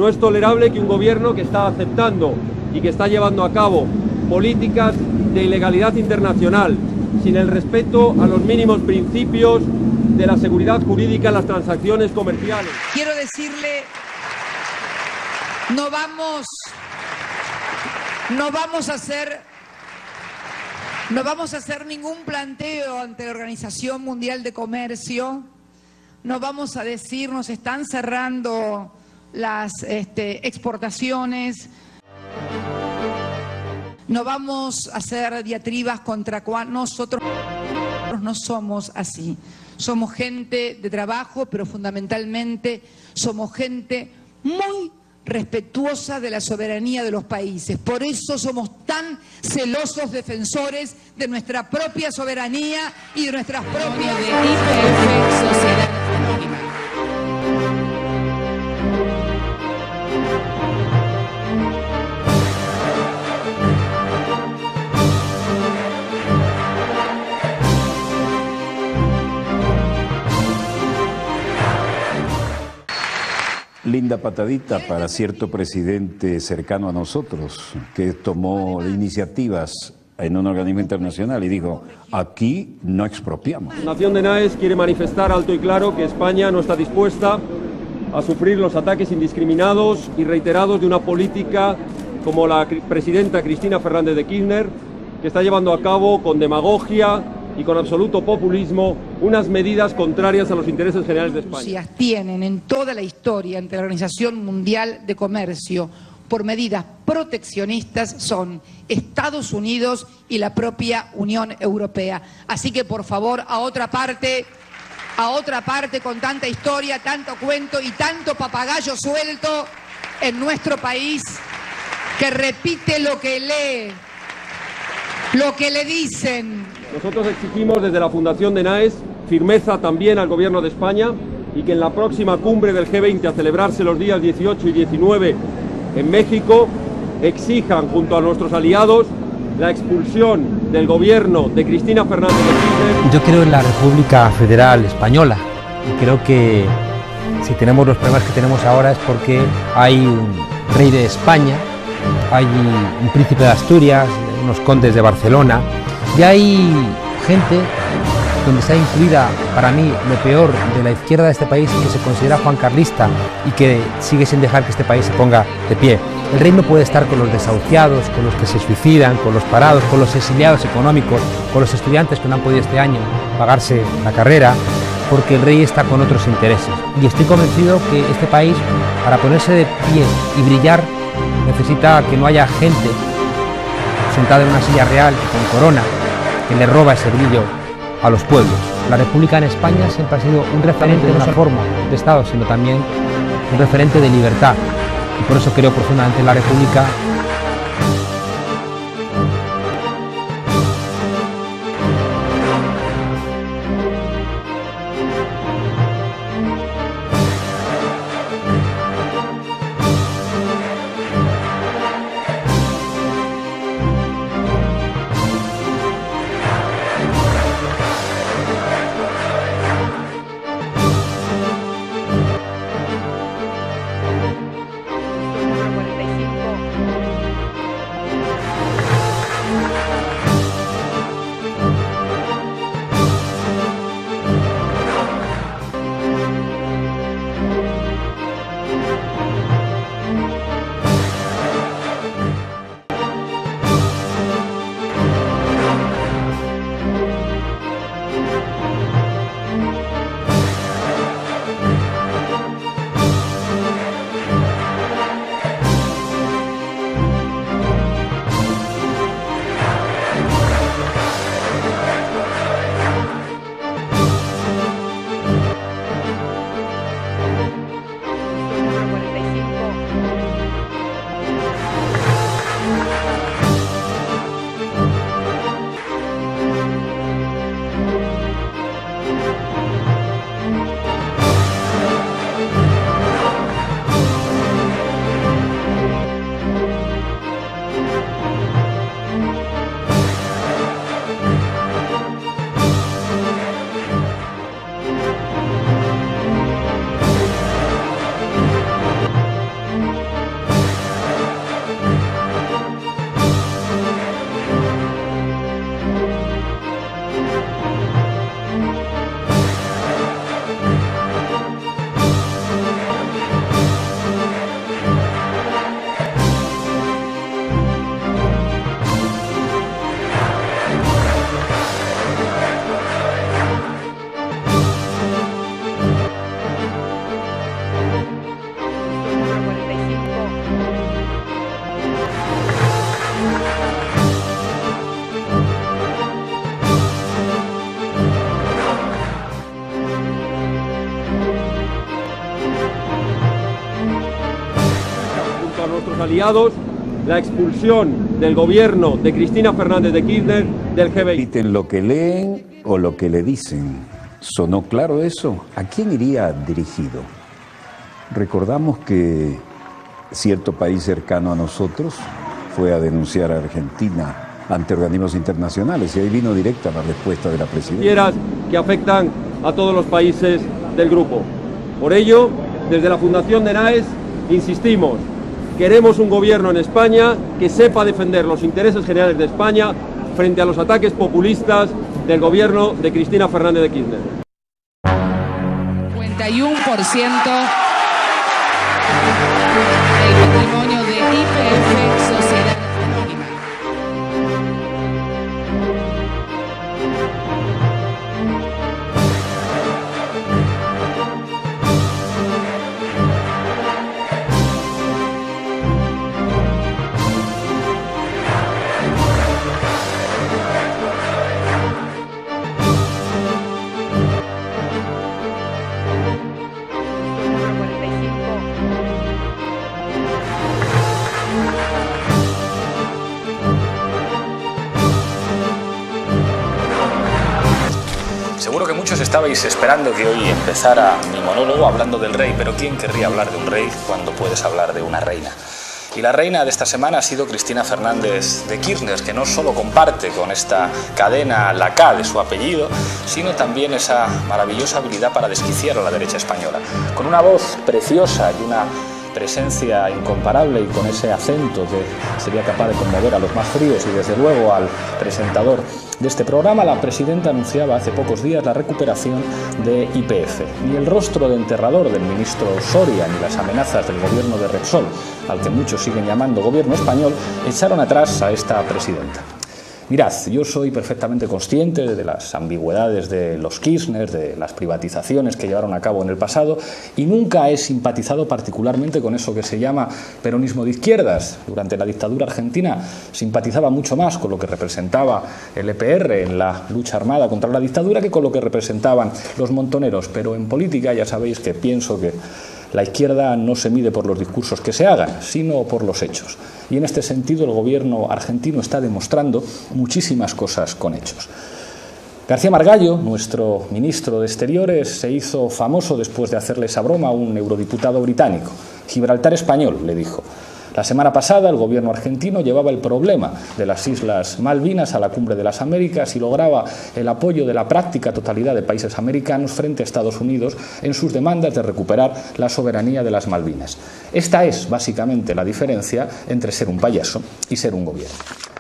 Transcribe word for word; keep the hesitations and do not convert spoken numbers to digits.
No es tolerable que un gobierno que está aceptando y que está llevando a cabo políticas de ilegalidad internacional, sin el respeto a los mínimos principios de la seguridad jurídica en las transacciones comerciales. Quiero decirle, no vamos, no vamos a hacer, no vamos a hacer ningún planteo ante la Organización Mundial de Comercio. No vamos a decir, nos están cerrando las este, exportaciones. No vamos a hacer diatribas contra cual nosotros no somos así. Somos gente de trabajo, pero fundamentalmente somos gente muy respetuosa de la soberanía de los países. Por eso somos tan celosos defensores de nuestra propia soberanía y de nuestras propias de I P F, Sociedad Anónima. Linda patadita para cierto presidente cercano a nosotros que tomó iniciativas en un organismo internacional y dijo, aquí no expropiamos. La Nación de Naes quiere manifestar alto y claro que España no está dispuesta a sufrir los ataques indiscriminados y reiterados de una política como la presidenta Cristina Fernández de Kirchner, que está llevando a cabo con demagogia y con absoluto populismo unas medidas contrarias a los intereses generales de España. Tienen en toda la historia ante la Organización Mundial de Comercio por medidas proteccionistas son Estados Unidos y la propia Unión Europea. Así que por favor, a otra parte, a otra parte con tanta historia, tanto cuento y tanto papagayo suelto en nuestro país que repite lo que lee, lo que le dicen. Nosotros exigimos desde la Fundación de Naes firmeza también al Gobierno de España y que en la próxima cumbre del G veinte a celebrarse los días dieciocho y diecinueve en México exijan junto a nuestros aliados la expulsión del gobierno de Cristina Fernández de Kirchner. Yo creo en la República Federal Española y creo que si tenemos los problemas que tenemos ahora es porque hay un rey de España, hay un príncipe de Asturias, unos condes de Barcelona. Y hay gente donde está incluida, para mí, lo peor de la izquierda de este país, que se considera juancarlista y que sigue sin dejar que este país se ponga de pie. El rey no puede estar con los desahuciados, con los que se suicidan, con los parados, con los exiliados económicos, con los estudiantes que no han podido este año pagarse la carrera, porque el rey está con otros intereses. Y estoy convencido que este país, para ponerse de pie y brillar, necesita que no haya gente sentada en una silla real con corona que le roba ese brillo a los pueblos. La República en España siempre ha sido un referente de una forma de Estado, sino también un referente de libertad. Y por eso creo profundamente en la República. aliados la expulsión del gobierno de Cristina Fernández de Kirchner del G veinte. ¿Repiten lo que leen o lo que le dicen? ¿Sonó claro eso? ¿A quién iría dirigido? Recordamos que cierto país cercano a nosotros fue a denunciar a Argentina ante organismos internacionales y ahí vino directa la respuesta de la presidenta. Que afectan a todos los países del grupo. Por ello, desde la Fundación de Naes, insistimos, queremos un gobierno en España que sepa defender los intereses generales de España frente a los ataques populistas del gobierno de Cristina Fernández de Kirchner. cincuenta y uno por ciento del patrimonio de I P F Sociedad Anónima. Seguro que muchos estabais esperando que hoy empezara mi monólogo hablando del rey, pero ¿quién querría hablar de un rey cuando puedes hablar de una reina? Y la reina de esta semana ha sido Cristina Fernández de Kirchner, que no solo comparte con esta cadena la K de su apellido, sino también esa maravillosa habilidad para desquiciar a la derecha española. Con una voz preciosa y una presencia incomparable y con ese acento que sería capaz de conmover a los más fríos y desde luego al presentador de este programa, la presidenta anunciaba hace pocos días la recuperación de I P F. Ni el rostro de enterrador del ministro Soria ni las amenazas del gobierno de Repsol, al que muchos siguen llamando gobierno español, echaron atrás a esta presidenta. Mirad, yo soy perfectamente consciente de las ambigüedades de los Kirchner, de las privatizaciones que llevaron a cabo en el pasado, y nunca he simpatizado particularmente con eso que se llama peronismo de izquierdas. Durante la dictadura argentina simpatizaba mucho más con lo que representaba el E P R en la lucha armada contra la dictadura que con lo que representaban los montoneros, pero en política ya sabéis que pienso que la izquierda no se mide por los discursos que se hagan, sino por los hechos. Y en este sentido el gobierno argentino está demostrando muchísimas cosas con hechos. García Margallo, nuestro ministro de Exteriores, se hizo famoso después de hacerle esa broma a un eurodiputado británico. Gibraltar español, le dijo. La semana pasada el gobierno argentino llevaba el problema de las Islas Malvinas a la Cumbre de las Américas y lograba el apoyo de la práctica totalidad de países americanos frente a Estados Unidos en sus demandas de recuperar la soberanía de las Malvinas. Esta es básicamente la diferencia entre ser un payaso y ser un gobierno.